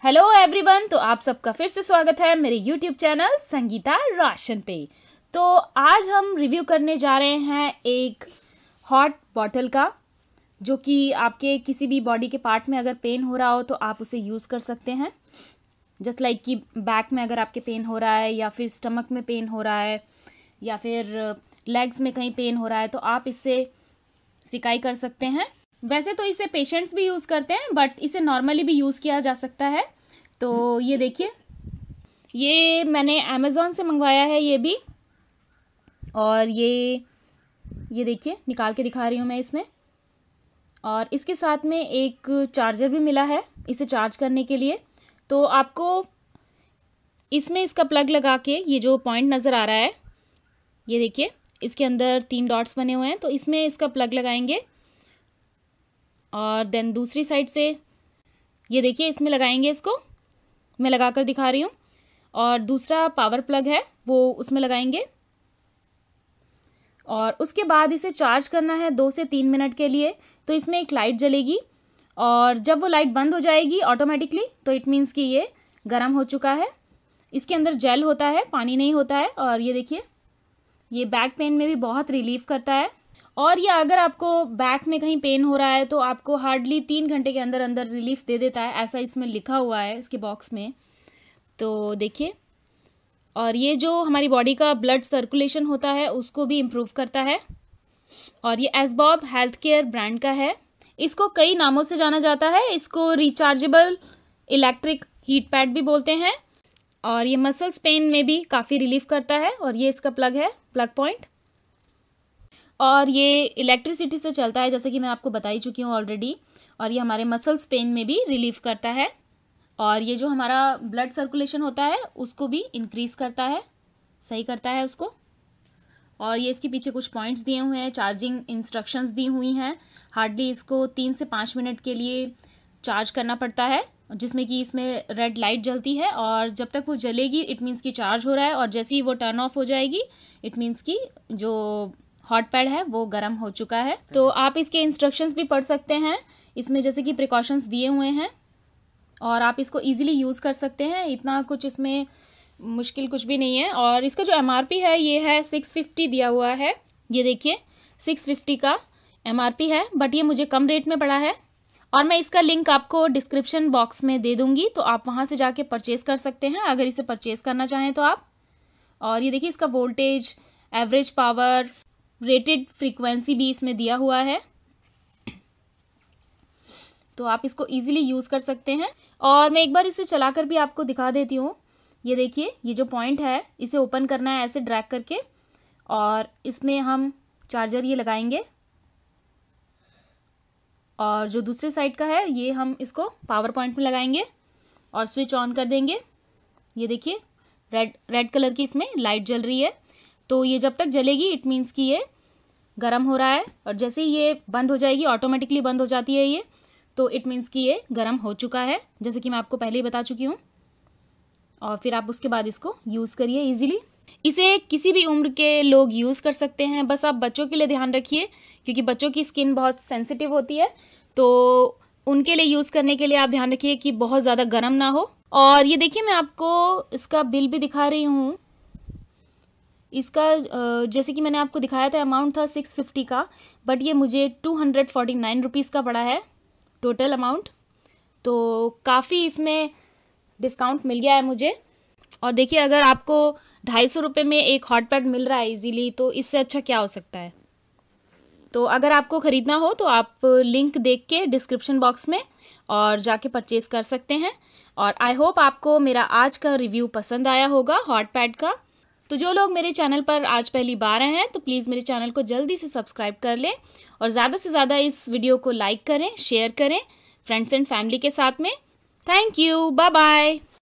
Hello everyone, तो आप सबका फिर से स्वागत है मेरे यूट्यूब चैनल संगीता रोशन पे। तो आज हम रिव्यू करने जा रहे हैं एक हॉट बॉटल का, जो कि आपके किसी भी बॉडी के पार्ट में अगर पेन हो रहा हो तो आप उसे यूज़ कर सकते हैं। जस्ट लाइक कि बैक में अगर आपके पेन हो रहा है, या फिर स्टमक में पेन हो रहा है, या फिर लेग्स में कहीं पेन हो रहा है, तो आप इससे सिकाई कर सकते हैं। वैसे तो इसे पेशेंट्स भी यूज़ करते हैं, बट इसे नॉर्मली भी यूज़ किया जा सकता है। तो ये देखिए, ये मैंने अमेज़ॉन से मंगवाया है ये भी। और ये देखिए, निकाल के दिखा रही हूँ मैं इसमें। और इसके साथ में एक चार्जर भी मिला है इसे चार्ज करने के लिए। तो आपको इसमें इसका प्लग लगा के, ये जो पॉइंट नज़र आ रहा है, ये देखिए, इसके अंदर 3 डॉट्स बने हुए हैं, तो इसमें इसका प्लग लगाएंगे। और देन दूसरी साइड से ये देखिए, इसमें लगाएंगे। इसको मैं लगा कर दिखा रही हूँ। और दूसरा पावर प्लग है, वो उसमें लगाएंगे। और उसके बाद इसे चार्ज करना है 2 से 3 मिनट के लिए। तो इसमें एक लाइट जलेगी, और जब वो लाइट बंद हो जाएगी ऑटोमेटिकली, तो इट मीन्स कि ये गर्म हो चुका है। इसके अंदर जेल होता है, पानी नहीं होता है। और ये देखिए, ये बैक पेन में भी बहुत रिलीफ करता है। और ये अगर आपको बैक में कहीं पेन हो रहा है तो आपको हार्डली 3 घंटे के अंदर अंदर रिलीफ दे देता है, ऐसा इसमें लिखा हुआ है इसके बॉक्स में। तो देखिए, और ये जो हमारी बॉडी का ब्लड सर्कुलेशन होता है उसको भी इम्प्रूव करता है। और ये एसबॉब हेल्थ केयर ब्रांड का है। इसको कई नामों से जाना जाता है। इसको रिचार्जेबल इलेक्ट्रिक हीट पैड भी बोलते हैं। और ये मसल्स पेन में भी काफ़ी रिलीफ करता है। और ये इसका प्लग है, प्लग पॉइंट। और ये इलेक्ट्रिसिटी से चलता है, जैसे कि मैं आपको बता ही चुकी हूँ ऑलरेडी। और ये हमारे मसल्स पेन में भी रिलीफ करता है। और ये जो हमारा ब्लड सर्कुलेशन होता है उसको भी इंक्रीज़ करता है, सही करता है उसको। और ये इसके पीछे कुछ पॉइंट्स दिए हुए हैं, चार्जिंग इंस्ट्रक्शंस दी हुई हैं। हार्डली इसको 3 से 5 मिनट के लिए चार्ज करना पड़ता है, जिसमें कि इसमें रेड लाइट जलती है। और जब तक वो जलेगी इट मीन्स कि चार्ज हो रहा है। और जैसे ही वो टर्न ऑफ हो जाएगी इट मीन्स कि जो हॉट पैड है वो गर्म हो चुका है। तो आप इसके इंस्ट्रक्शंस भी पढ़ सकते हैं इसमें, जैसे कि प्रिकॉशंस दिए हुए हैं। और आप इसको इजीली यूज़ कर सकते हैं, इतना कुछ इसमें मुश्किल कुछ भी नहीं है। और इसका जो एमआरपी है ये है 650 दिया हुआ है। ये देखिए, 650 का एमआरपी है, बट ये मुझे कम रेट में पड़ा है। और मैं इसका लिंक आपको डिस्क्रिप्शन बॉक्स में दे दूँगी, तो आप वहाँ से जाके परचेज़ कर सकते हैं अगर इसे परचेज़ करना चाहें तो आप। और ये देखिए, इसका voltage, average power, rated frequency भी इसमें दिया हुआ है। तो आप इसको इजीली यूज़ कर सकते हैं। और मैं एक बार इसे चलाकर भी आपको दिखा देती हूँ। ये देखिए, ये जो पॉइंट है इसे ओपन करना है ऐसे ड्रैग करके, और इसमें हम चार्जर ये लगाएंगे। और जो दूसरे साइड का है ये हम इसको पावर पॉइंट में लगाएंगे और स्विच ऑन कर देंगे। ये देखिए, रेड कलर की इसमें लाइट जल रही है। तो ये जब तक जलेगी इट मीन्स कि ये गर्म हो रहा है। और जैसे ही ये बंद हो जाएगी, ऑटोमेटिकली बंद हो जाती है ये, तो इट मीन्स कि ये गर्म हो चुका है, जैसे कि मैं आपको पहले ही बता चुकी हूँ। और फिर आप उसके बाद इसको यूज़ करिए इजीली। इसे किसी भी उम्र के लोग यूज़ कर सकते हैं। बस आप बच्चों के लिए ध्यान रखिए, क्योंकि बच्चों की स्किन बहुत सेंसिटिव होती है। तो उनके लिए यूज़ करने के लिए आप ध्यान रखिए कि बहुत ज़्यादा गर्म ना हो। और ये देखिए, मैं आपको इसका बिल भी दिखा रही हूँ। इसका जैसे कि मैंने आपको दिखाया था, अमाउंट था 650 का, बट ये मुझे 249 रुपीज़ का पड़ा है टोटल अमाउंट। तो काफ़ी इसमें डिस्काउंट मिल गया है मुझे। और देखिए, अगर आपको 250 रुपये में एक हॉट पैड मिल रहा है इजीली, तो इससे अच्छा क्या हो सकता है। तो अगर आपको ख़रीदना हो तो आप लिंक देख के डिस्क्रिप्शन बॉक्स में और जाके परचेज़ कर सकते हैं। और आई होप आपको मेरा आज का रिव्यू पसंद आया होगा हॉट पैड का। तो जो लोग मेरे चैनल पर आज पहली बार आए हैं तो प्लीज़ मेरे चैनल को जल्दी से सब्सक्राइब कर लें, और ज़्यादा से ज़्यादा इस वीडियो को लाइक करें, शेयर करें फ्रेंड्स एंड फैमिली के साथ में। Thank you, bye bye.